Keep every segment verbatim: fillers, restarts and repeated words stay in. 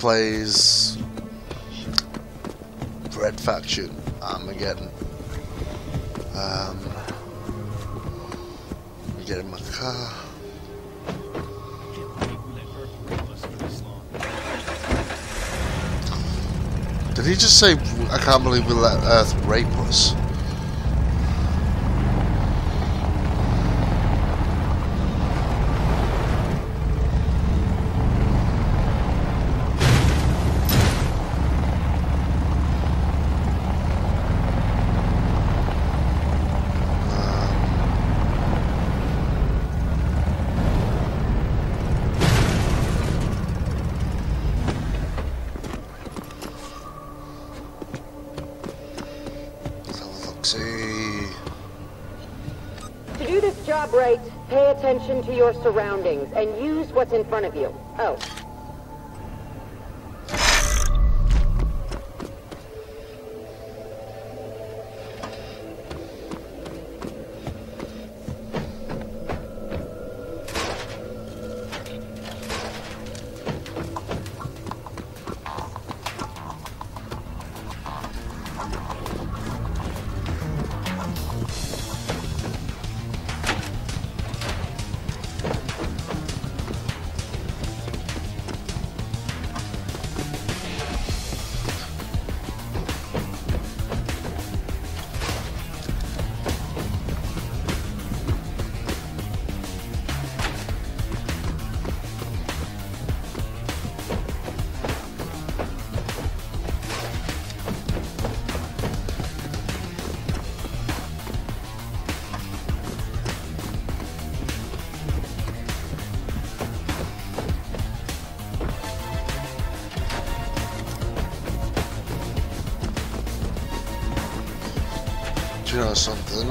plays Red Faction Armageddon. Um, we get in my car. Did he just say, I can't believe we let Earth rape us? To do this job right, pay attention to your surroundings and use what's in front of you. Oh. Do you know something?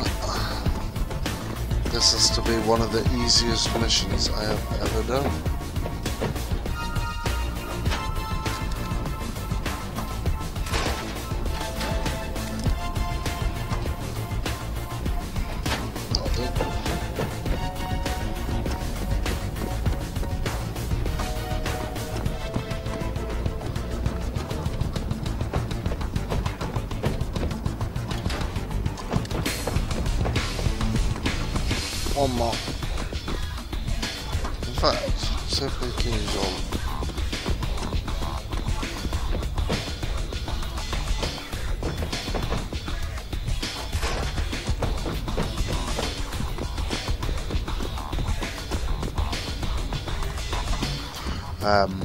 This has to be one of the easiest missions I have ever done. One more. In fact, see if we can use all. Um.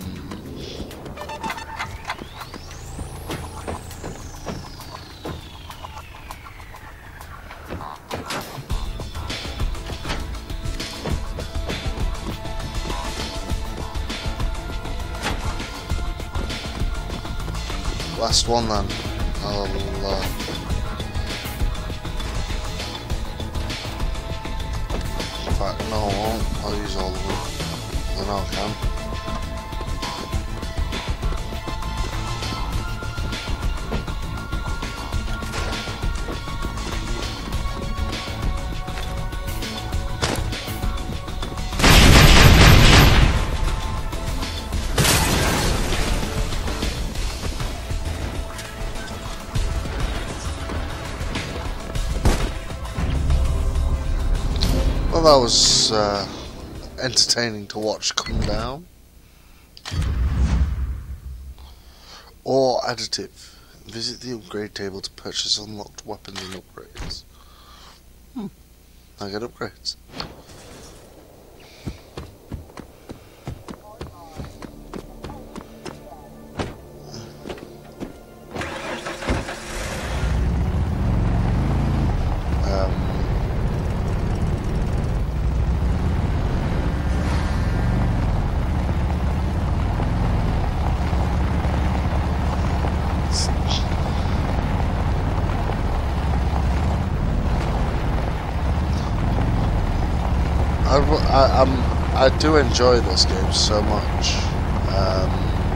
Last one then. I'll, uh, in fact, no, I won't. I'll use all of them. Then I can. Well, that was uh, entertaining to watch come down. Or additive. Visit the upgrade table to purchase unlocked weapons and upgrades. Hmm. I get upgrades. I, I, I'm, I do enjoy this game so much. Um,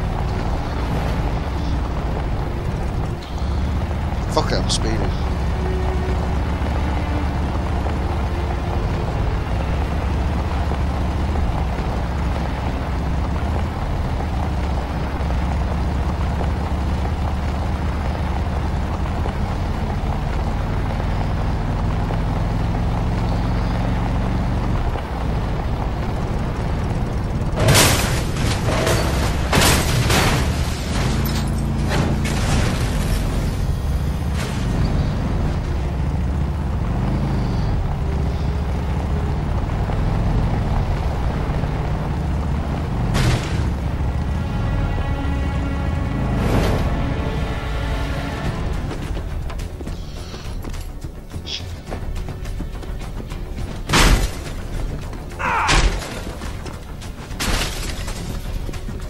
fuck it, I'm speeding.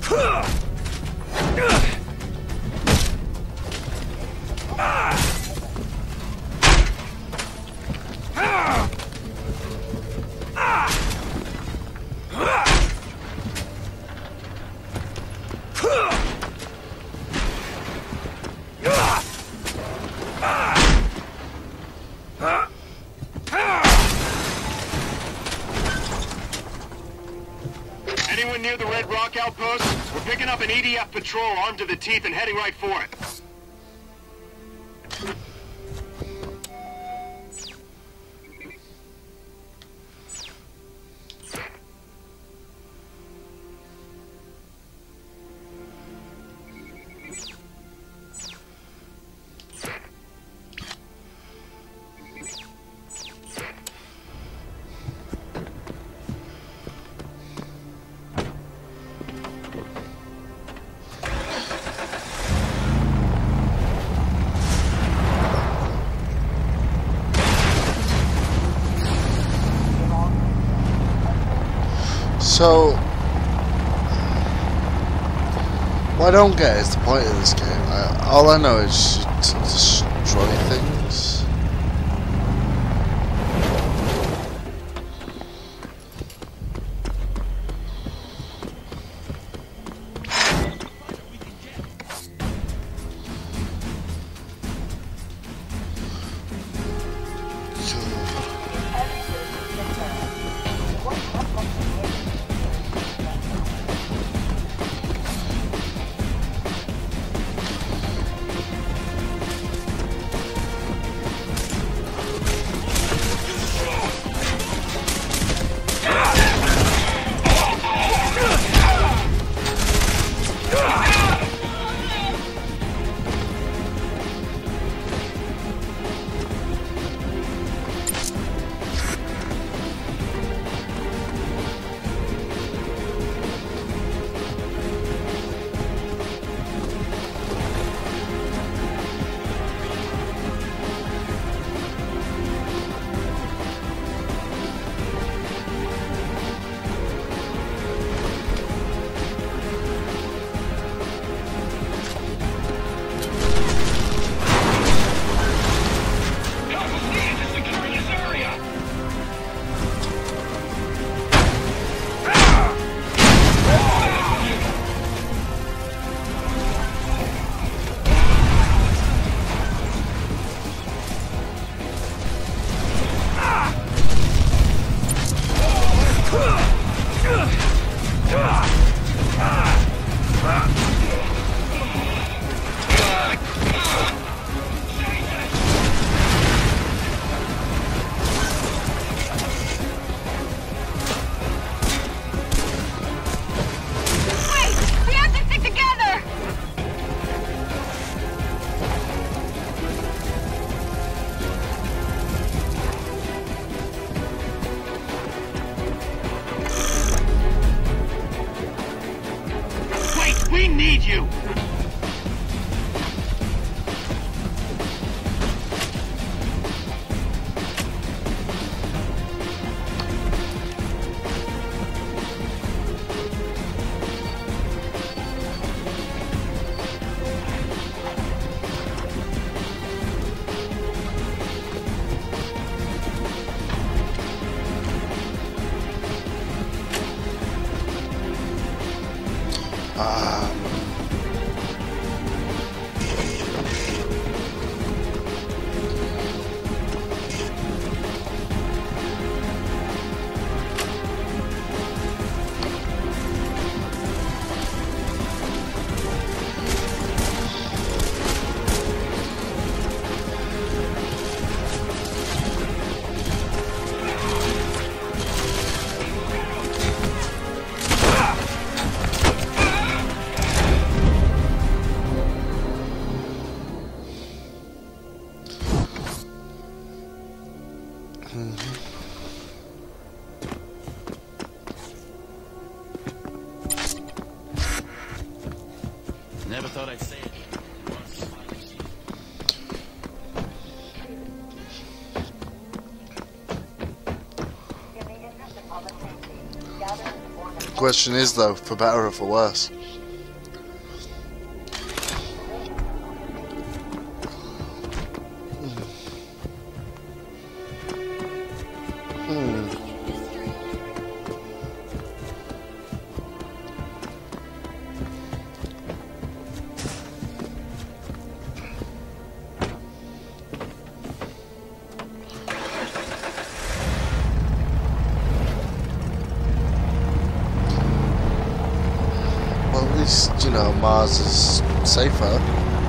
Anyone near the Red Rock outpost? We're picking up an E D F patrol armed to the teeth and heading right for it. So, what I don't get is the point of this game. I, all I know is to destroy things. We need you! Never thought I'd say it. The question is though, for better or for worse. least, you know, Mars is safer.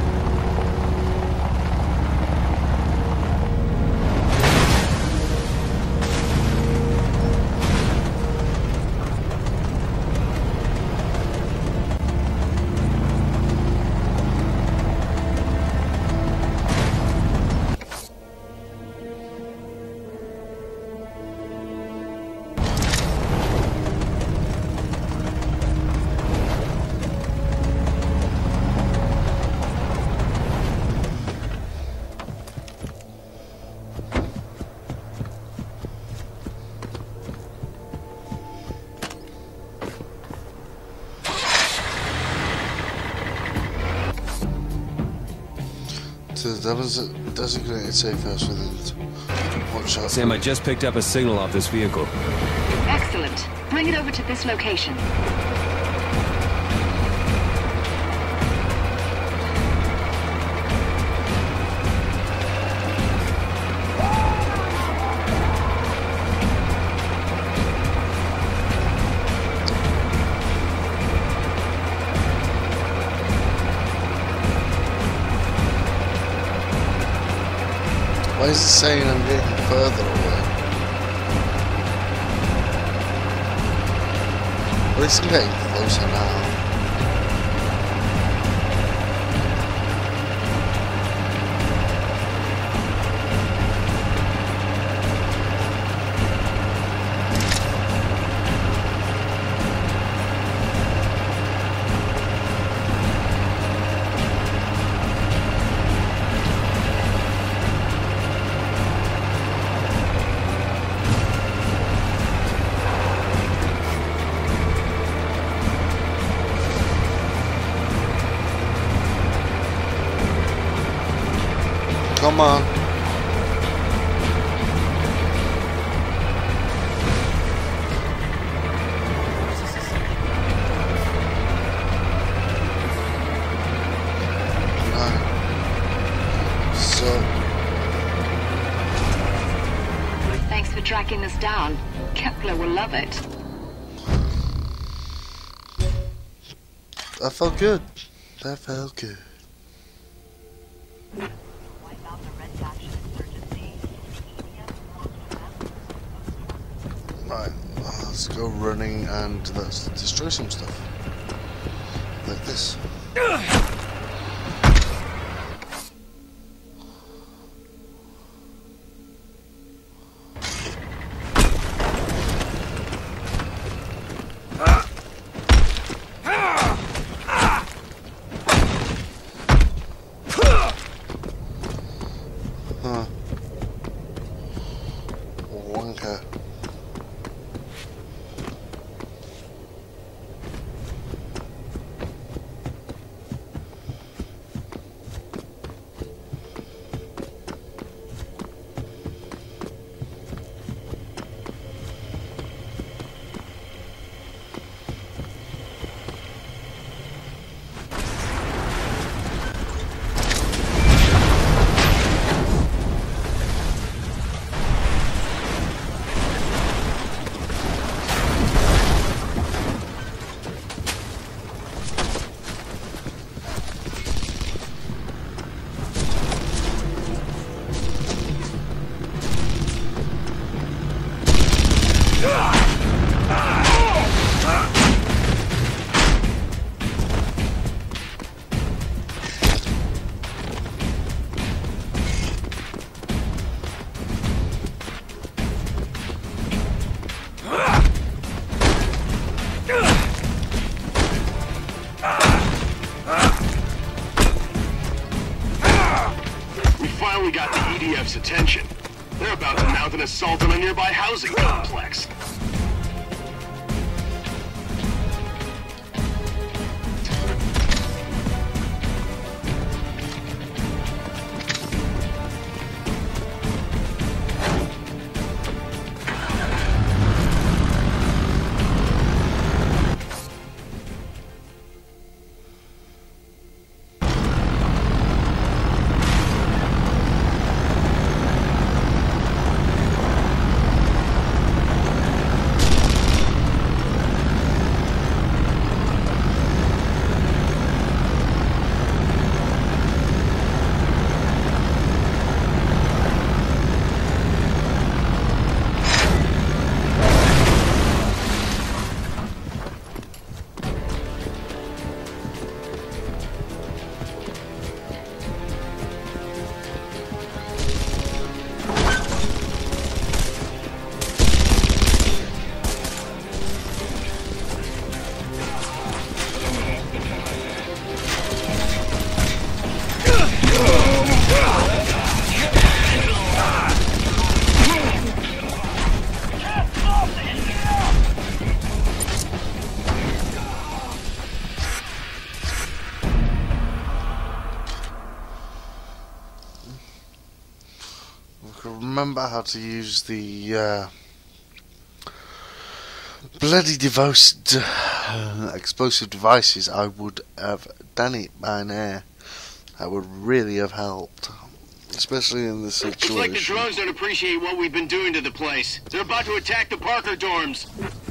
To the des- designated safe house within watch out. Sam, I just picked up a signal off this vehicle. Excellent. Bring it over to this location. Why is it saying I'm getting further away? At least I'm getting closer now. Come on. Nine. So. Thanks for tracking us down. Kepler will love it. That felt good. That felt good. Right, let's go running and let's destroy some stuff. Like this. Huh. Wonka. We got the E D F's attention. They're about to mount an assault on a nearby housing complex. remember how to use the uh, bloody device, uh, explosive devices, I would have done it by now. That would really have helped, especially in this situation. Looks like the drones don't appreciate what we've been doing to the place. They're about to attack the Parker dorms.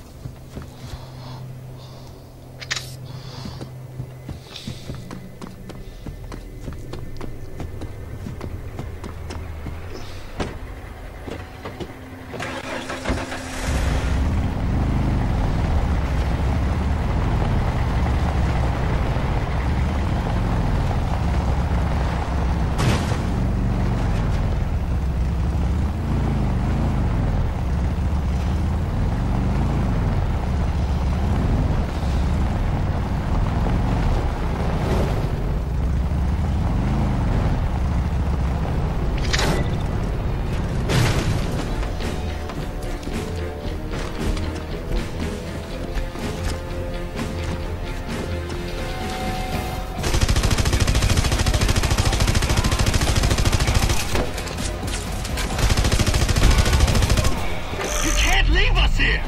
Here!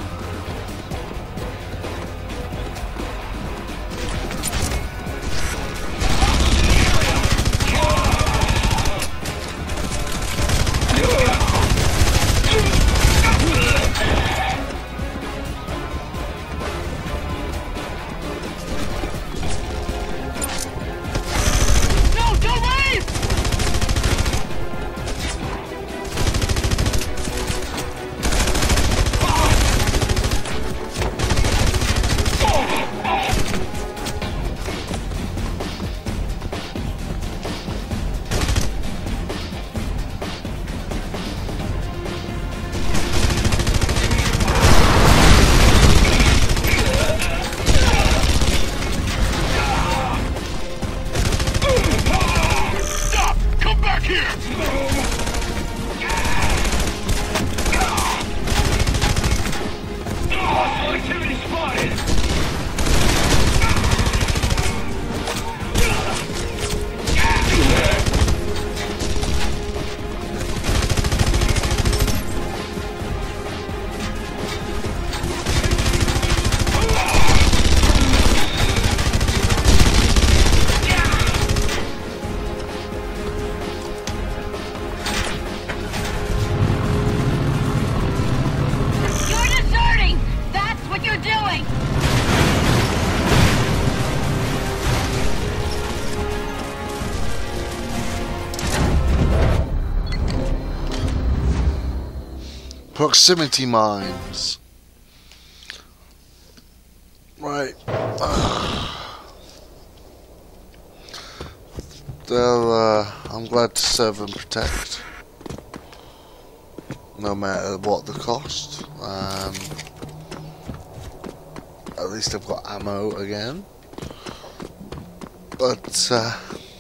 Proximity mines. Right. They'll, uh, I'm glad to serve and protect, no matter what the cost. Um, at least I've got ammo again. But, uh,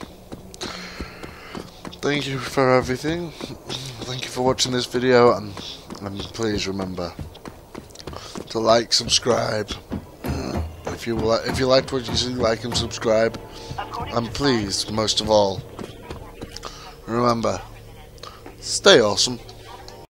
thank you for everything. Thank you for watching this video, and, and please remember to like, subscribe. If you li if you liked what you see, like and subscribe. And please, most of all, remember, stay awesome.